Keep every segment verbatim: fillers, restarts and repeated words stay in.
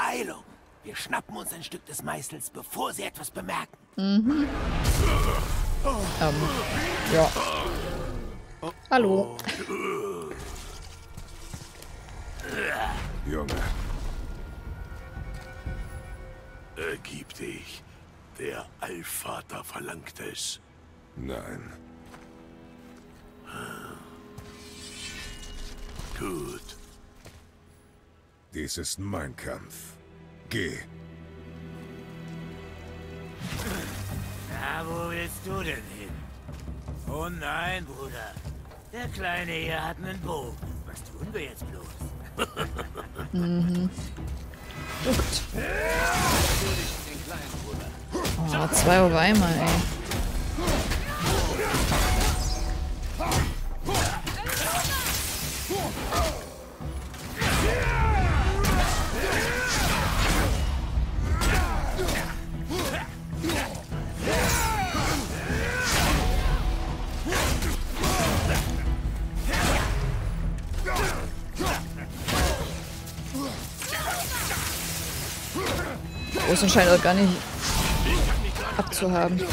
Beeilung. Wir schnappen uns ein Stück des Meißels, bevor sie etwas bemerken. Mhm. Ähm, ja. Hallo. Junge. Ergib dich. Der Allvater verlangt es. Nein. Gut. Dies ist mein Kampf. Geh. Na, wo willst du denn hin? Oh nein, Bruder. Der Kleine hier hat einen Bogen. Was tun wir jetzt bloß? Mhm. Gut. Oh, zwei auf einmal, ey. Großen scheint auch gar nicht abzuhaben.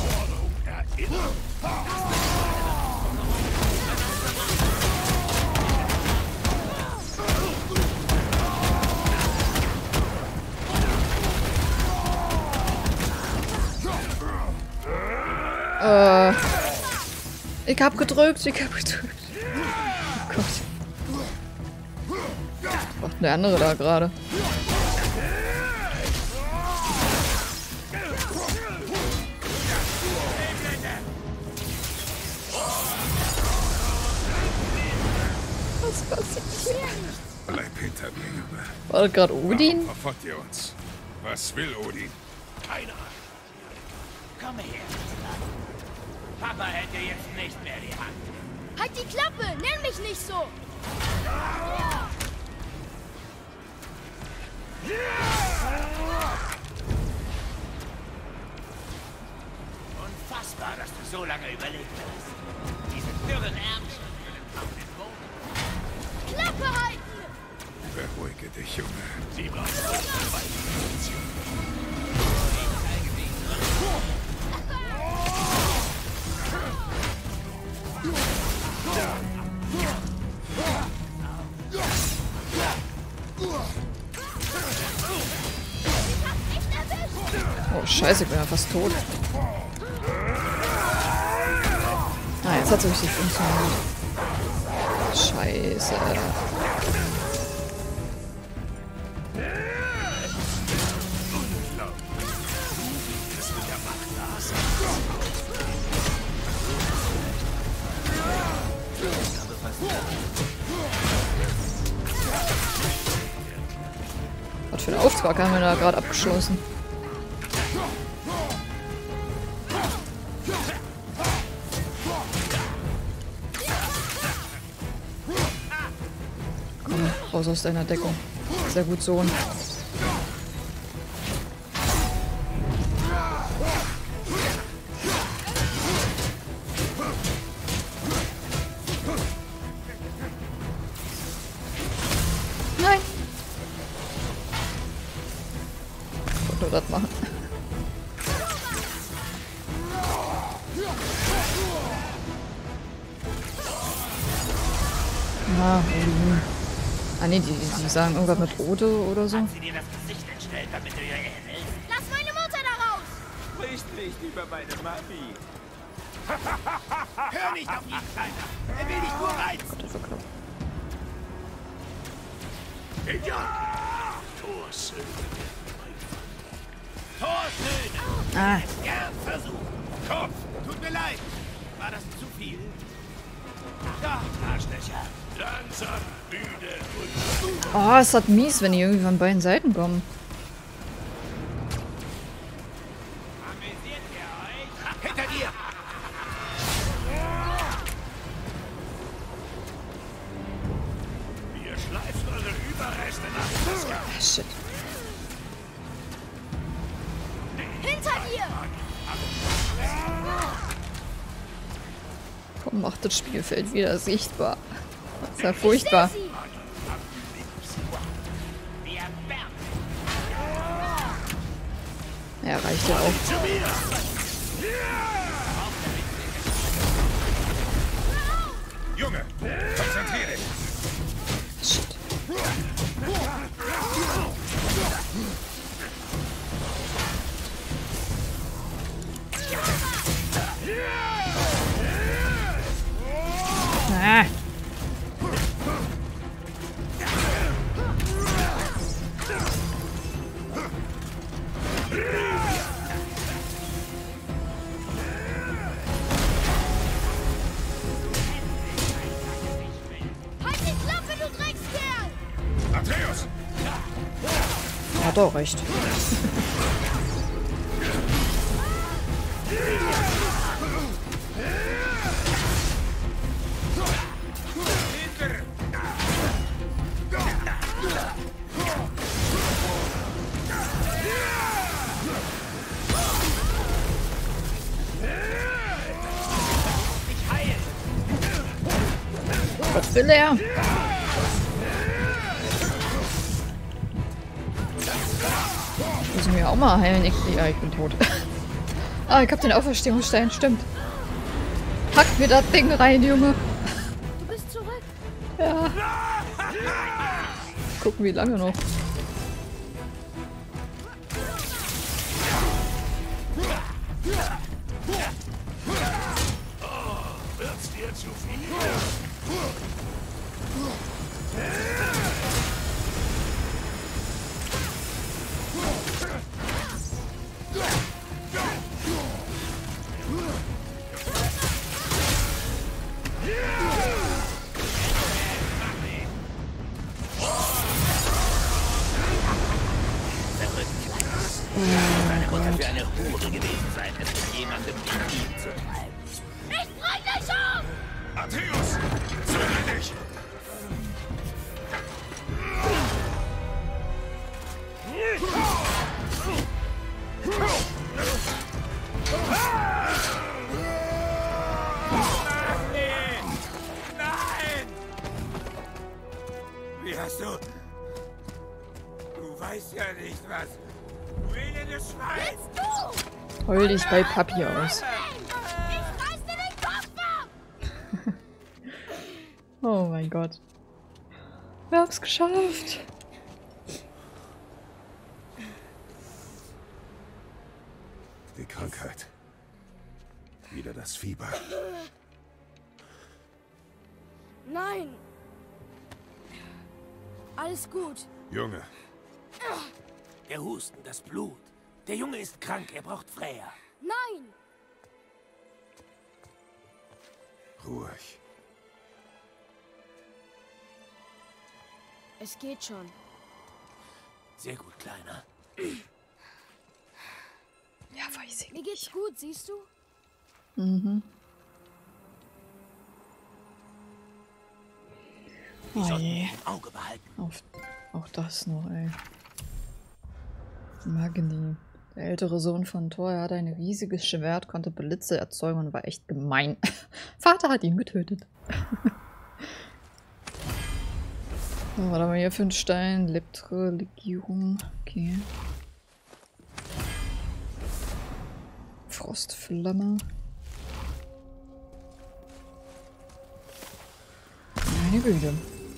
Äh, ich hab gedrückt, ich hab gedrückt. Oh Gott. Was macht der andere da gerade? Was passiert hier? Bleib hinter mir, Junge. War das gerade Odin? Warum verfolgt ihr uns? Was will Odin? Keine Ahnung. Komm her. Papa hätte jetzt nicht mehr die Hand. Halt die Klappe! Nenn mich nicht so! Unfassbar, dass du so lange überlebt hast. Diese dürren Ärmchen füllen kaum den Boden. Klappe halten! Beruhige dich, Junge. Sie brauchen zwei Positionen. Oh Scheiße, ich bin ja fast tot. Ah, jetzt hat es richtig funktioniert. Scheiße. Was für ein Auftrag haben wir da gerade abgeschlossen? Komm, raus aus deiner Deckung. Sehr gut, Sohn. Nein! Ich wollte nur das machen. Ah, Odin. Ah ne, die, die sagen irgendwas mit Ode oder so. Hat sie dir das Gesicht entstellt, damit du ihr ähnelst? Lass meine Mutter da raus! Spricht nicht über meine Mami. Hör nicht auf ihn, Kleiner. Er will dich nur reizen. Gott, das war knapp. Ja! Torsöhne. Torsöhne! Ah, Gern versuchen. Kopf! Tut mir leid. War das zu viel? Da, Arschlöcher. Langsam, müde und... oh, es hat mies, wenn die irgendwie von beiden Seiten kommen. Amüsiert ihr euch? Hinter dir! Wir schleifen eure Überreste nach Alaska. Ah, shit. Hinter dir! Komm, macht das Spielfeld wieder sichtbar. Das ist ja furchtbar. Sie! Wir wärmen. Ja, reicht ja auch. Junge, konzentriere dich. Shit. Ah. Halt die Klappe, du Dreckskerl! Atreus! Hat auch recht. Was will er? Müssen wir auch mal heilen. Ich, ja, ich bin tot. Ah, ich hab den Auferstehungsstein, stimmt. Hack mir das Ding rein, Junge. Du bist zurück. Ja. Gucken, wie lange noch. Wird's dir zu viel? Deine Mutter für eine Hure gewesen sein, es mit jemandem wie ihm zu treiben. Ich bring dich um! Atreus! Zögere dich! Nein! Wie hast du... Du weißt ja nicht was. Du elendes Schwein! Du! Heul dich bei Papi aus. Ich reiß dir den Kopf ab! Oh mein Gott. Wir haben's geschafft. Die Krankheit. Wieder das Fieber. Nein! Alles gut. Junge, Der Husten, das Blut. Der Junge ist krank, er braucht Freya. Nein! ruhig. Es geht schon. Sehr gut, Kleiner. Ja, weiß ich Mir nicht. geht's gut, siehst du? Mhm. Wir Oh sollten je. ihn im Auge behalten. Auf, auch das noch, ey. Magni. Der ältere Sohn von Thor, er hatte ein riesiges Schwert, konnte Blitze erzeugen und war echt gemein. Vater hat ihn getötet. So, was haben wir hier für einen Stein? Leptre-Legierung. Okay. Frostflamme. Meine Güte.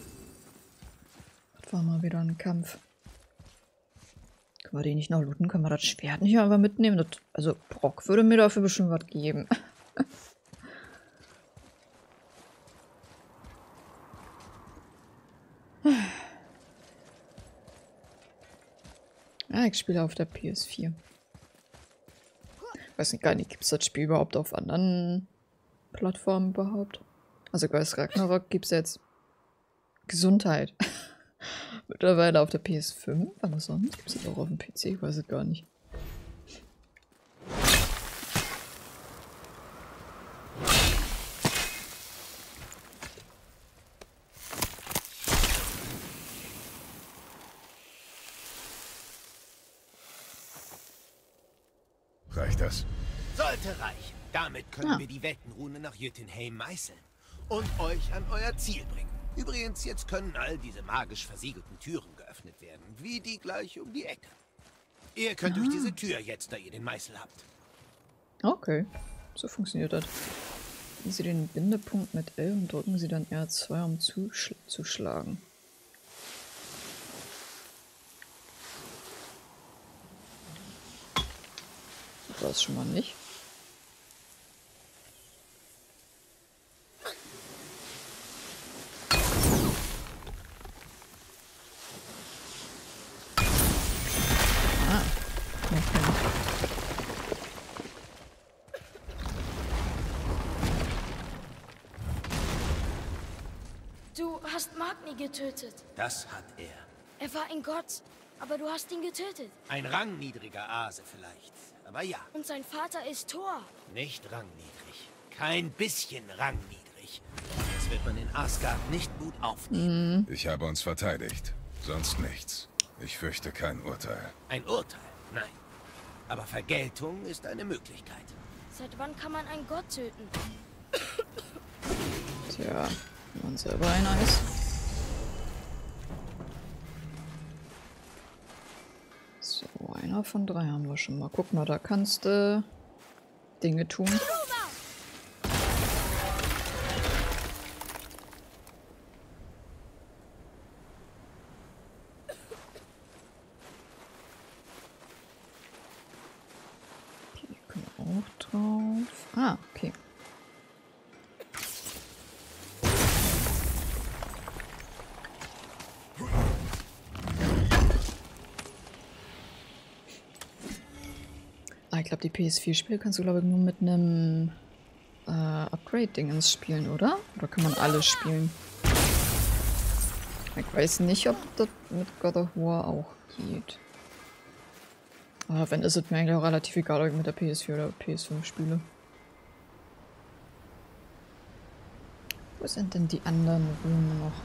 Das war mal wieder ein Kampf. Können wir den nicht noch looten? Können wir das Schwert nicht einfach mitnehmen? Das, also Brock würde mir dafür bestimmt was geben. Ah, ich spiele auf der P S vier. Ich weiß nicht, gar nicht, gibt es das Spiel überhaupt auf anderen Plattformen überhaupt? Also ich weiß, Ragnarok gibt es jetzt Gesundheit. Mittlerweile auf der P S fünf, aber sonst gibt es das auch auf dem P C, ich weiß es gar nicht. Reicht das? Sollte reichen. Damit können Ja. wir die Weltenrune nach Jötunheim meißeln. Und euch an euer Ziel bringen. Übrigens, jetzt können all diese magisch versiegelten Türen geöffnet werden, wie die gleich um die Ecke. Ihr könnt durch diese Tür jetzt, da ihr den Meißel habt. Okay, so funktioniert das. Nehmen Sie den Bindepunkt mit L und drücken Sie dann R zwei, um zuzuschlagen. Das war es schon mal nicht. Ah, okay. Du hast Magni getötet. Das hat er. Er war ein Gott, aber du hast ihn getötet. Ein rangniedriger Ase vielleicht. Aber ja, Und sein Vater ist Thor. nicht rangniedrig. Kein bisschen rangniedrig. Das wird man in Asgard nicht gut aufnehmen. Ich habe uns verteidigt. Sonst nichts. Ich fürchte kein Urteil. Ein Urteil? Nein. Aber Vergeltung ist eine Möglichkeit. Seit wann kann man einen Gott töten? Tja, wenn man selber einer ist. So, einer von drei haben wir schon mal. Guck mal, da kannst du Dinge tun. Die können auch drauf. Ah, okay. Ich glaube, die P S vier Spiele kannst du, glaube ich, nur mit einem äh, Upgrade-Dingens spielen, oder? Oder kann man alles spielen? Ich weiß nicht, ob das mit God of War auch geht. Aber wenn, ist es mir eigentlich auch relativ egal, ob ich mit der P S vier oder P S fünf spiele. Wo sind denn die anderen Runen noch?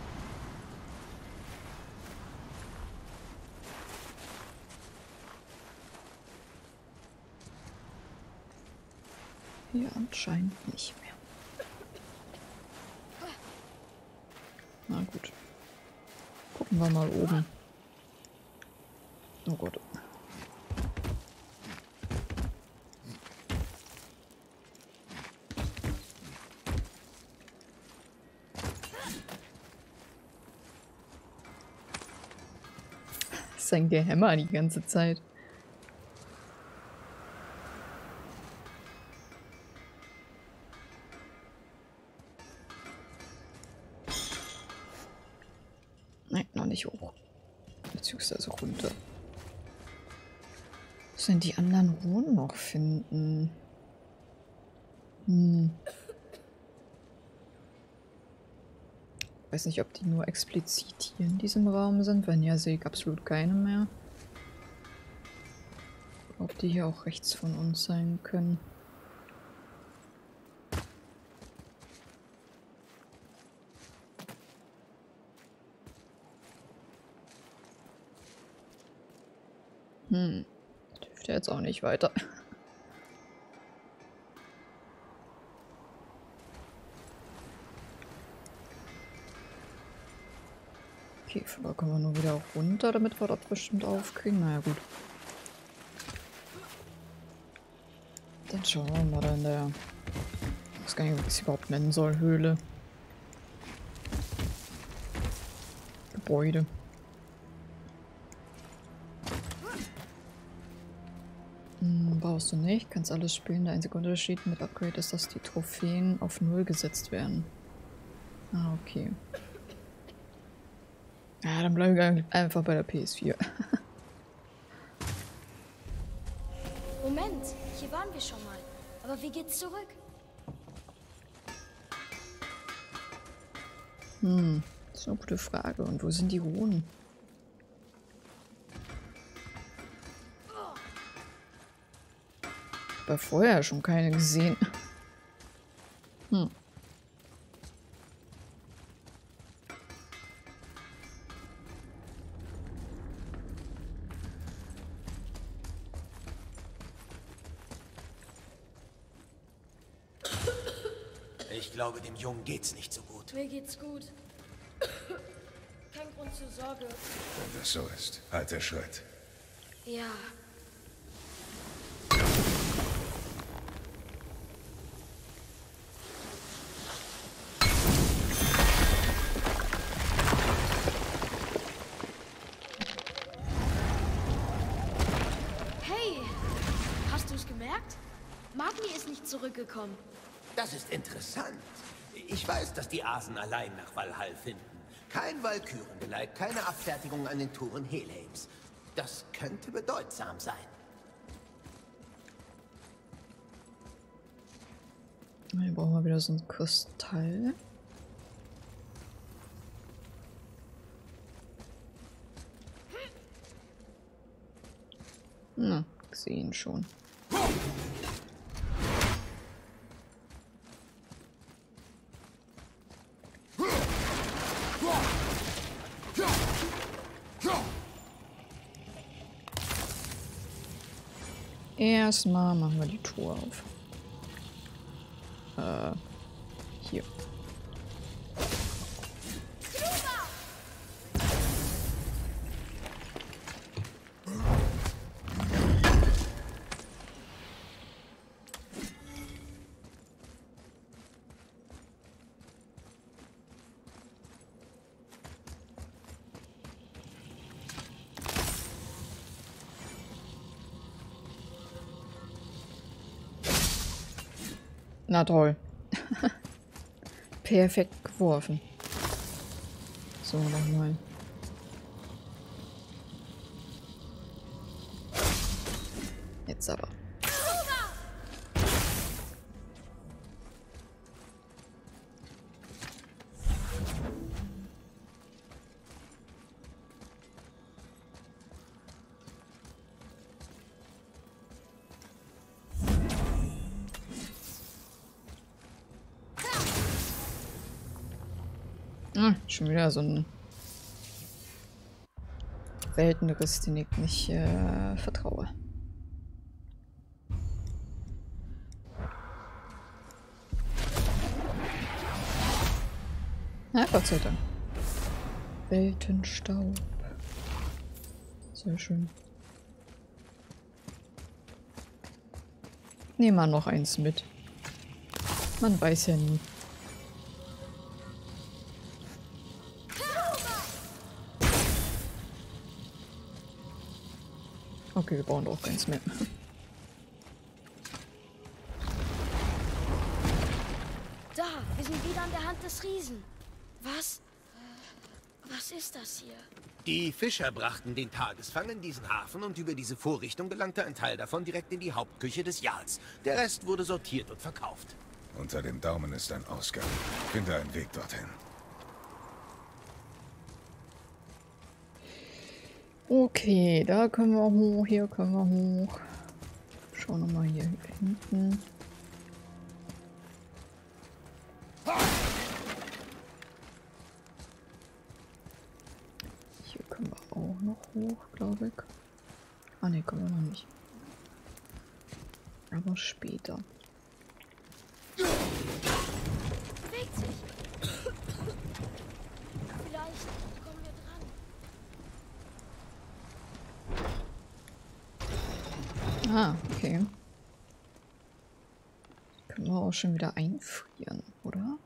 Hier anscheinend nicht mehr. Na gut. Gucken wir mal oben. Oh Gott. Sein Gehämmer die ganze Zeit. Nein, noch nicht hoch. Beziehungsweise runter. Was sind die anderen Runen noch finden? Hm. Weiß nicht, ob die nur explizit hier in diesem Raum sind. Wenn ja, sehe ich absolut keine mehr. Ob die hier auch rechts von uns sein können. Hm, das hilft ja jetzt auch nicht weiter. Okay, von da können wir nur wieder runter, damit wir das bestimmt aufkriegen. Naja, gut. Dann schauen wir mal in der... Ich weiß gar nicht, wie ich es überhaupt nennen soll. Höhle. Gebäude. Brauchst du nicht, kannst alles spielen. Der einzige Unterschied mit Upgrade ist, dass die Trophäen auf null gesetzt werden. Ah, okay. Ja, dann bleibe ich einfach bei der P S vier. Moment, hier waren wir schon mal. Aber wie geht's zurück? Hm, das ist eine gute Frage. Und wo sind die Runen? Ich habe vorher schon keine gesehen. Hm. Ich glaube, dem Jungen geht's nicht so gut. Mir geht's gut. Kein Grund zur Sorge. Wenn das so ist, halt der Schritt. Ja, Hey! Hast du es gemerkt? Magni ist nicht zurückgekommen. Das ist interessant. Ich weiß, dass die Asen allein nach Valhall finden. Kein Walkürengeleit, keine Abfertigung an den Toren Helheims. Das könnte bedeutsam sein. Hier brauchen wir wieder so ein Kristall. Na, gesehen schon. Erstmal machen wir die Tour auf. Äh, hier. Na toll. Perfekt geworfen. So, nochmal. Jetzt aber. Ah, schon wieder so ein Weltenriss, den ich nicht äh, vertraue. Na, Gott sei Dank. Weltenstaub. Sehr schön. Nehmen wir noch eins mit. Man weiß ja nie. Okay, wir brauchen doch keins mehr. Da, wir sind wieder an der Hand des Riesen. Was? Was ist das hier? Die Fischer brachten den Tagesfang in diesen Hafen und über diese Vorrichtung gelangte ein Teil davon direkt in die Hauptküche des Jarls. Der Rest wurde sortiert und verkauft. Unter dem Daumen ist ein Ausgang. Finde einen Weg dorthin. Okay, da können wir hoch, hier können wir hoch. Schauen wir mal hier hinten. Hier können wir auch noch hoch, glaube ich. Ah ne, können wir noch nicht. Aber später. Bewegt sich. Vielleicht kommen wir dran. Ah, okay. Können wir auch schon wieder einfrieren, oder?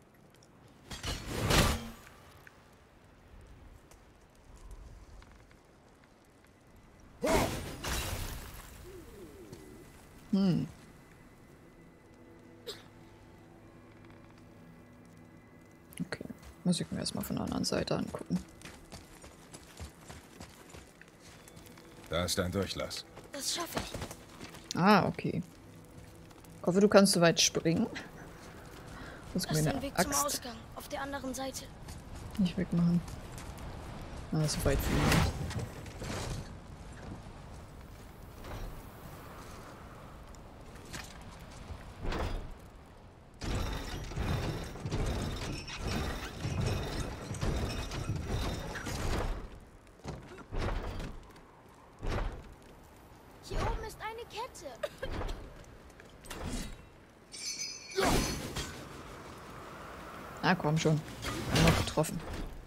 Hm. Okay, muss ich mir erstmal von der anderen Seite angucken. Da ist ein Durchlass. Das schaffe ich. Ah, okay. Ich hoffe, du kannst so weit springen. Muss Das mir ist eine ein Weg zum Axt Ausgang. Auf der anderen Seite. nicht wegmachen. Ah, so weit fliegen. Hier oben ist eine Kette. Ah, komm schon. Noch getroffen.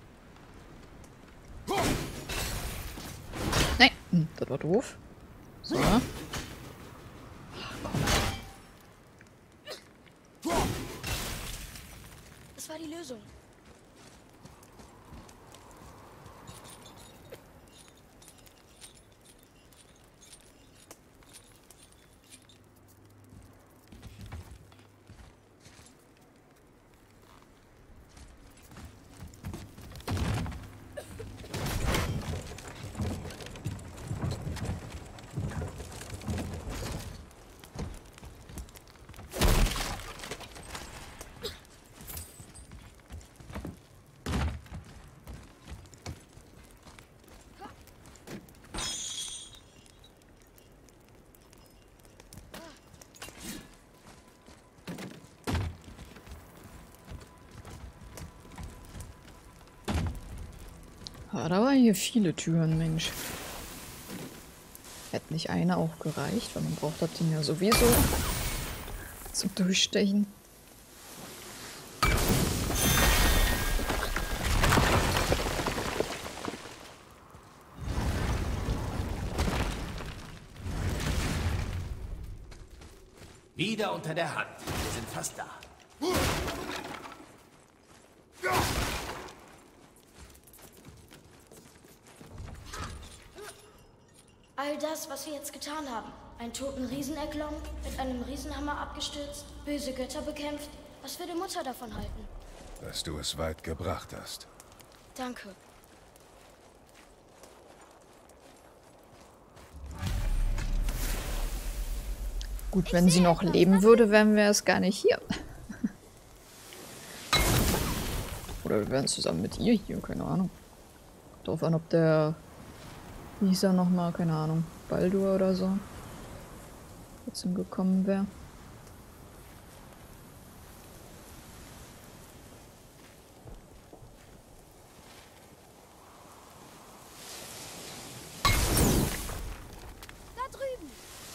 Nein, hm, das war doof. So. Ach, komm. Das war die Lösung. Ah, da waren hier viele Türen, Mensch. Hätte nicht eine auch gereicht, weil man braucht das Ding ja sowieso zum Durchstechen. Wieder unter der Hand. Wir sind fast da. All das, was wir jetzt getan haben. Einen toten Riesen erklommen, mit einem Riesenhammer abgestürzt, böse Götter bekämpft. Was würde Mutter davon halten? Dass du es weit gebracht hast. Danke. Gut, wenn sie noch leben würde, wären wir erst gar nicht hier. Oder wir wären zusammen mit ihr hier, keine Ahnung. Drauf an, ob der... Wie hieß er nochmal? Keine Ahnung. Baldur oder so. Trotzdem gekommen wäre. Da drüben!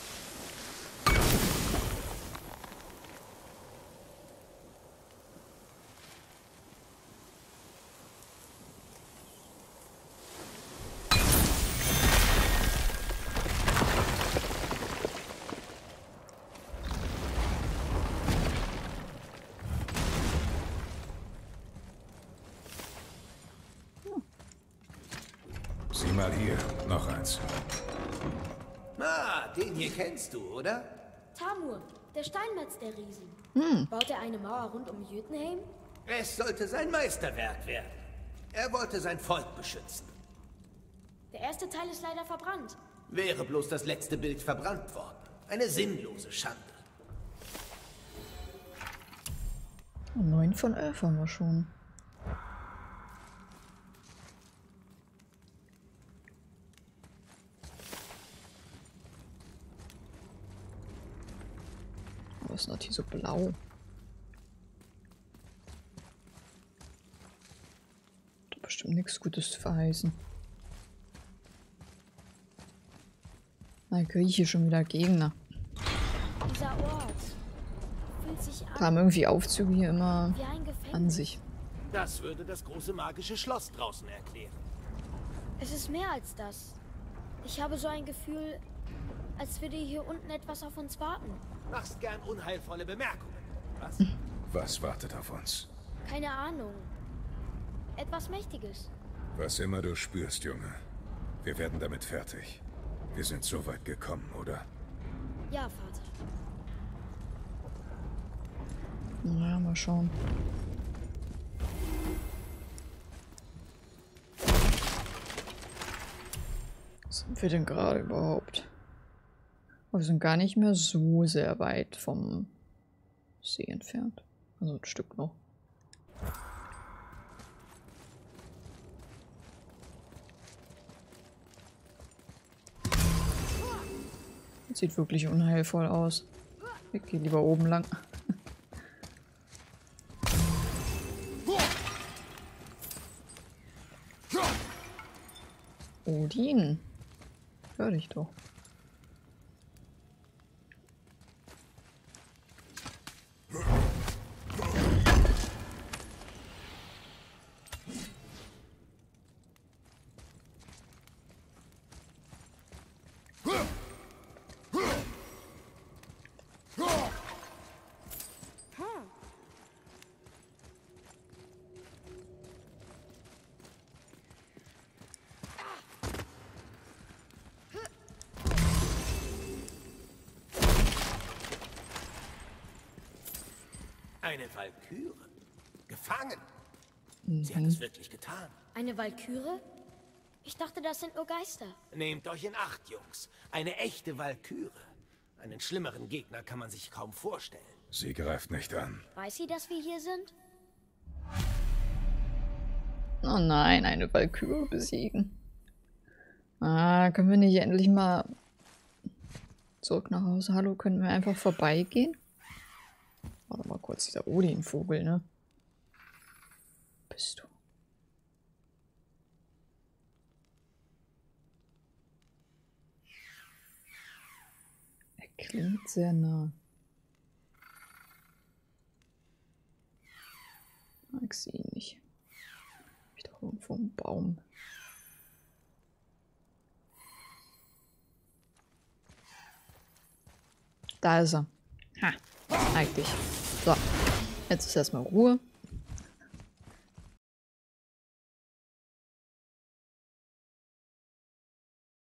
Sieh mal hier, noch eins. Ah, den hier kennst du, oder? Tamur, der Steinmetz der Riesen. Baut er eine Mauer rund um Jötunheim? Es sollte sein Meisterwerk werden. Er wollte sein Volk beschützen. Der erste Teil ist leider verbrannt. Wäre bloß das letzte Bild verbrannt worden. Eine sinnlose Schande. Neun von elf haben wir schon. Was ist denn das hier so blau? Hat bestimmt nichts Gutes zu verheißen. Na, ich kriege hier schon wieder Gegner. Dieser Ort fühlt sich Da an haben irgendwie Aufzüge hier immer wie ein Gefängnis. an sich. Das würde das große magische Schloss draußen erklären. Es ist mehr als das. Ich habe so ein Gefühl, als würde hier unten etwas auf uns warten. Machst gern unheilvolle Bemerkungen. Was? Was wartet auf uns? Keine Ahnung. Etwas Mächtiges. Was immer du spürst, Junge. Wir werden damit fertig. Wir sind so weit gekommen, oder? Ja, Vater. Na, mal schauen. Was sind wir denn gerade überhaupt? Aber wir sind gar nicht mehr so sehr weit vom See entfernt. Also ein Stück noch. Das sieht wirklich unheilvoll aus. Ich gehe lieber oben lang. Odin. Hör dich doch. Eine Walküre. Gefangen. Sie hat es wirklich getan. Eine Walküre? Ich dachte, das sind nur Geister. Nehmt euch in Acht, Jungs. Eine echte Walküre. Einen schlimmeren Gegner kann man sich kaum vorstellen. Sie greift nicht an. Weiß sie, dass wir hier sind? Oh nein, eine Walküre besiegen. Ah, können wir nicht endlich mal zurück nach Hause? Hallo, können wir einfach vorbeigehen? Warte mal kurz, dieser Odin-Vogel, ne? Bist du? Klingt sehr nah. Ich sehe ihn nicht. Ich doch irgendwo einen Baum. Da ist er. Ha, eigentlich. So, jetzt ist erstmal Ruhe.